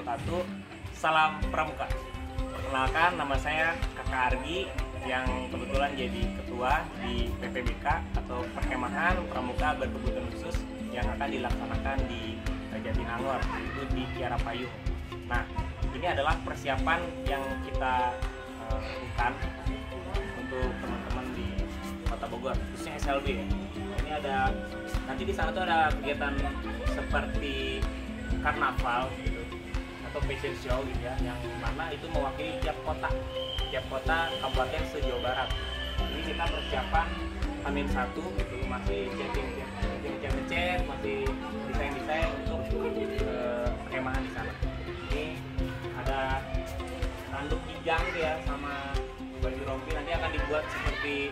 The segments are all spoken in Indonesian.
wabarakatuh. Salam Pramuka. Perkenalkan, nama saya Kakak Argi yang kebetulan jadi ketua di PPBK atau Perkemahan Pramuka Berkebutuhan Khusus yang akan dilaksanakan di Jatinangor, itu di Kiara Payung. Nah, ini adalah persiapan yang kita lakukan untuk teman-teman di Kota Bogor, khususnya SLB ya. Ini ada, nanti di sana tuh ada kegiatan seperti karnaval gitu atau fashion show gitu ya, yang mana itu mewakili tiap kota kabupaten se-Jawa Barat. Ini kita persiapan Amin 1 gitu, masih ngecat, masih desain untuk perkemahan di sana. Ini ada tanduk kijang gitu ya, sama baju rompi nanti akan dibuat seperti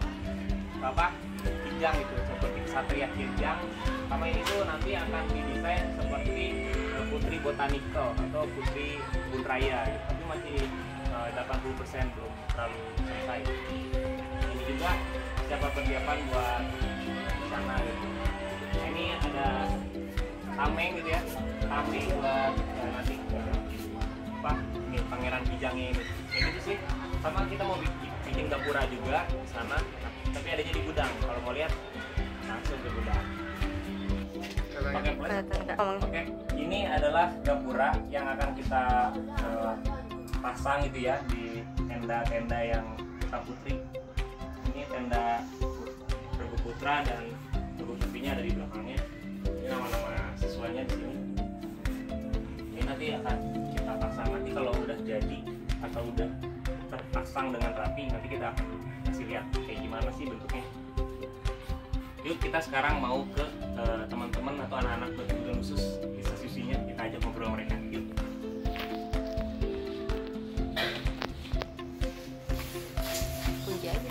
kijang gitu, seperti Satria Kijang. Sama ini tuh nanti akan didesain seperti Putri Botanical atau Putri Kebun Raya gitu. Tapi masih 80% belum terlalu selesai. Ini juga siapa persiapan buat sana gitu. Nah, ini ada tameng gitu ya, tameng buat nanti ini Pangeran Kijangnya ini. Kayak gitu sih. Sama kita mau bikin gapura juga di sana, tapi adanya di gudang. Kalau mau lihat langsung ke gudang. Oke, ini adalah gapura yang akan kita pasang gitu ya di tenda-tenda yang Putra Putri. Ini tenda Regu Putra dan Regu Putrinya ada di belakangnya. Ini nama-nama siswanya di sini. Ini nanti akan kita pasang, nanti kalau udah jadi atau udah terpasang dengan rapi, nanti kita akan kasih lihat kayak gimana sih bentuknya. Yuk kita sekarang mau ke teman-teman atau anak-anak berkebutuhan khusus di stasiunnya, kita ajak ngobrol mereka. Yuk. Kunci aja.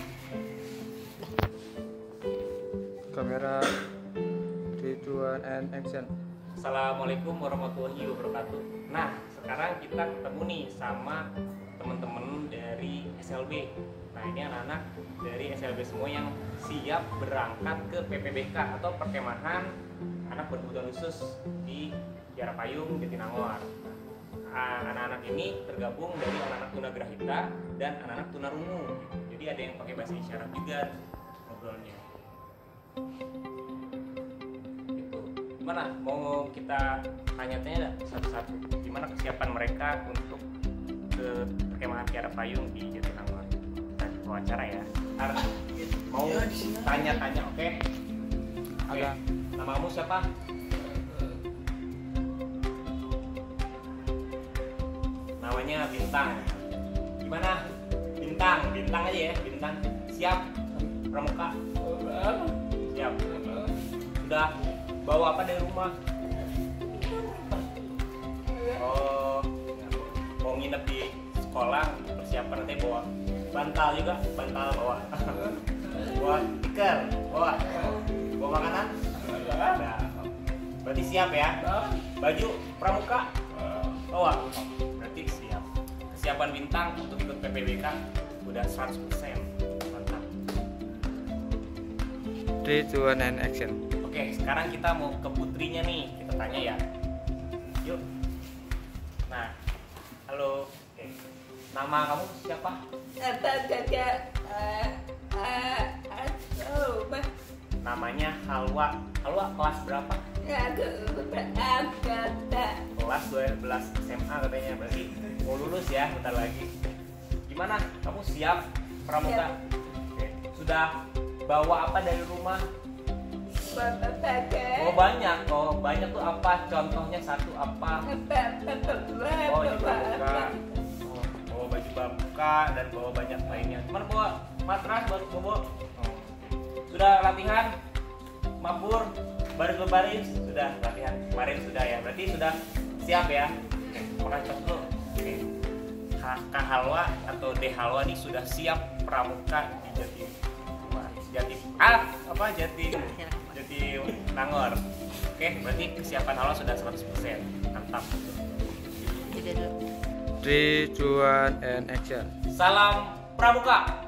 Kamera 3, 2, 1 and action. Assalamualaikum warahmatullahi wabarakatuh. Nah, sekarang kita ketemu nih sama teman-teman dari SLB. Nah, ini anak-anak dari SLB semua yang siap berangkat ke PPBK atau Perkemahan Anak Berkebutuhan Khusus di Kiara Payung, Jatinangor. Anak-anak ini tergabung dari anak-anak tunagrahita dan anak-anak tunarungu. Jadi ada yang pakai bahasa isyarat juga ngobrolnya. Gitu. Gimana? Mau kita tanya-tanya satu-satu. Gimana kesiapan mereka untuk ke Perkemahan Kiara Payung di Jatinangor? Wawancara ya. Mau tanya-tanya, oke? Oke. Nama kamu siapa? Namanya Bintang. Gimana? Bintang aja ya, Bintang. Siap? Pramuka? Siap. Sudah bawa apa dari rumah? Oh, mau nginep di sekolah, persiapan nanti bawa bantal juga, bawa bawa tikar, bawa makanan. Nah, berarti siap ya. Baju pramuka bawa, berarti siap. Kesiapan Bintang untuk ikut PPBK udah 100%. Mantap. 3, 2, 1 and action. Oke, sekarang kita mau ke putrinya nih, kita tanya ya. Yuk. Nah, halo. Oke. Nama kamu siapa? Namanya Halwa. Halwa kelas berapa? Kelas 12 SMA katanya. Berarti mau lulus ya bentar lagi. Gimana? Kamu siap pramuka? Oke. Sudah bawa apa dari rumah? Oh banyak. Oh banyak tuh apa? Contohnya satu apa? Oh ini pramuka. Bawa baju pramuka dan bawa banyak lainnya. Cuman bawa matras buat bobo. Sudah latihan mabur baris berbaris, sudah latihan kemarin sudah ya, berarti sudah siap ya. Oke, makan dulu. Oke. Kak Halwa atau De Halwa nih sudah siap pramuka di Jatinangor. Oke, berarti kesiapan Halwa sudah 100%. Mantap. 3, 2, 1 and action. Salam pramuka.